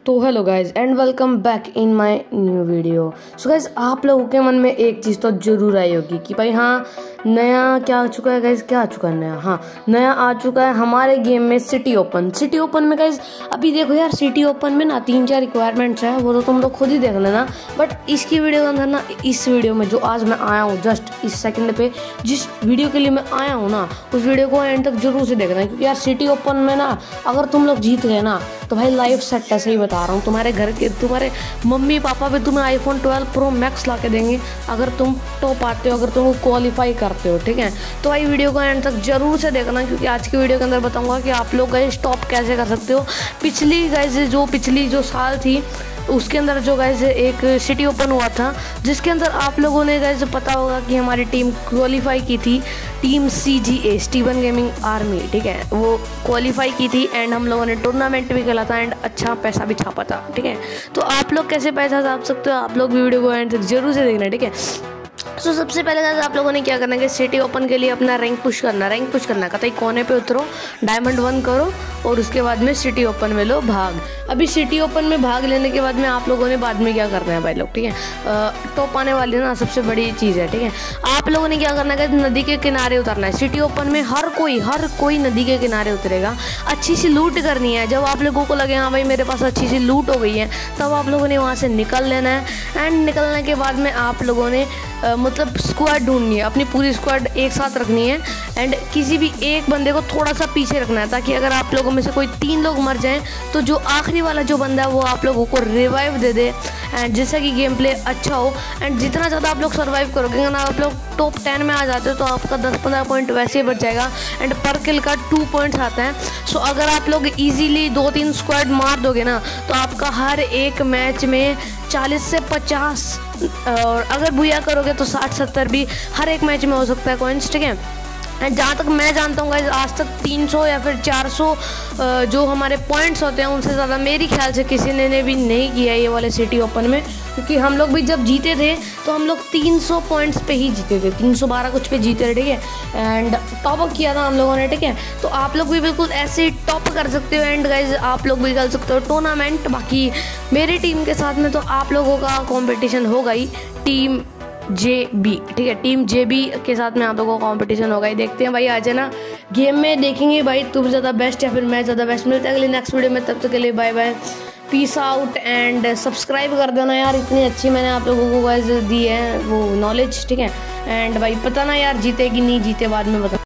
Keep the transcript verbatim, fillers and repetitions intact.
तो hello guys and welcome back in my new video. So guys आप लोगों के मन में एक चीज़ तो जरूर आई होगी कि भाई हाँ नया क्या आ चुका है गाइज, क्या आ चुका है नया। हाँ नया आ चुका है हमारे गेम में सिटी ओपन। सिटी ओपन में गाइज अभी देखो यार, सिटी ओपन में ना तीन चार रिक्वायरमेंट्स है, वो तो तुम लोग खुद ही देख लेना। बट इसकी वीडियो के अंदर ना, इस वीडियो में जो आज मैं आया हूँ जस्ट इस सेकंड पे जिस वीडियो के लिए मैं आया हूँ ना, उस वीडियो को एंड तक जरूर से देखना, क्योंकि यार सिटी ओपन में ना अगर तुम लोग जीत गए ना तो भाई लाइफ सेट है। सही बता रहा हूँ, तुम्हारे घर के तुम्हारे मम्मी पापा भी तुम्हें आईफोन ट्वेल्व प्रो मैक्स ला के देंगे अगर तुम टॉप आते हो, अगर तुम क्वालिफाई करते हो। ठीक है, तो भाई वीडियो को एंड तक जरूर से देखना, क्योंकि आज की वीडियो के अंदर बताऊंगा कि आप लोग गाइस टॉप कैसे कर सकते हो। पिछली गाइस जो पिछली जो साल थी उसके अंदर जो गाइस एक सिटी ओपन हुआ था, जिसके अंदर आप लोगों ने गाइस पता होगा कि हमारी टीम क्वालिफाई की थी, team C G A Steven gaming army. ठीक है, वो क्वालिफाई की थी एंड हम लोगों ने टूर्नामेंट भी खेला था एंड अच्छा पैसा भी छापा था। ठीक है, तो आप लोग कैसे पैसा छाप सकते हो, आप लोग वीडियो को एंड तक जरूर से देखना। ठीक है, तो so, सबसे पहले गाइस आप लोगों ने क्या करना है कि सिटी ओपन के लिए अपना रैंक पुश करना रैंक पुश करना कतई कोने पे उतरो, डायमंड वन करो और उसके बाद में सिटी ओपन में लो भाग। अभी सिटी ओपन में भाग लेने के बाद में आप लोगों ने बाद में क्या करना है भाई लोग। ठीक है, टॉप आने वाली ना सबसे बड़ी चीज़ है। ठीक है, आप लोगों ने क्या करना है, नदी के किनारे उतरना है। सिटी ओपन में हर कोई हर कोई नदी के किनारे उतरेगा। अच्छी सी लूट करनी है। जब आप लोगों को लगे हाँ भाई मेरे पास अच्छी सी लूट हो गई है, तब आप लोगों ने वहाँ से निकल लेना है एंड निकलने के बाद में आप लोगों ने Uh, मतलब स्क्वाड ढूंढनी है, अपनी पूरी स्क्वाड एक साथ रखनी है एंड किसी भी एक बंदे को थोड़ा सा पीछे रखना है, ताकि अगर आप लोगों में से कोई तीन लोग मर जाएं तो जो आखिरी वाला जो बंदा है वो आप लोगों को रिवाइव दे दे एंड जिससे कि गेम प्ले अच्छा हो। एंड जितना ज़्यादा आप लोग सर्वाइव करोगे ना, आप लोग टॉप टेन में आ जाते हो तो आपका दस पंद्रह पॉइंट वैसे ही बढ़ जाएगा एंड पर किल का टू पॉइंट्स आता है। सो अगर आप लोग इजीली दो तीन स्क्वाड मार दोगे ना तो आपका हर एक मैच में चालीस से पचास और अगर भूया करोगे तो साठ सत्तर भी हर एक मैच में हो सकता है कॉइन्स। ठीक है, एंड जहाँ तक मैं जानता हूँ गाइस आज तक तीन सौ या फिर चार सौ जो हमारे पॉइंट्स होते हैं उनसे ज़्यादा मेरी ख्याल से किसी ने, ने भी नहीं किया ये वाले सिटी ओपन में, क्योंकि हम लोग भी जब जीते थे तो हम लोग तीन सौ पॉइंट्स पे ही जीते थे, तीन सौ बारह कुछ पे जीते थे। ठीक है, एंड टॉप अप किया था हम लोगों ने। ठीक है, तो आप लोग भी बिल्कुल ऐसे ही टॉप कर सकते हो एंड गाइज आप लोग भी कर सकते हो टूर्नामेंट। बाकी मेरी टीम के साथ में तो आप लोगों का कॉम्पिटिशन होगा ही, टीम जे बी। ठीक है, टीम जे बी के साथ में आप लोगों का कंपटीशन होगा ही। देखते हैं भाई आ जाना गेम में, देखेंगे भाई तुम ज़्यादा बेस्ट या फिर मैं ज़्यादा बेस्ट। मिलते हैं अगले नेक्स्ट वीडियो में, तब तक के लिए bye bye, peace out and subscribe कर देना यार, इतनी अच्छी मैंने आप लोगों को गाइस दी है वो नॉलेज। ठीक है, एंड भाई पता ना यार जीते कि नहीं जीते बाद में बता।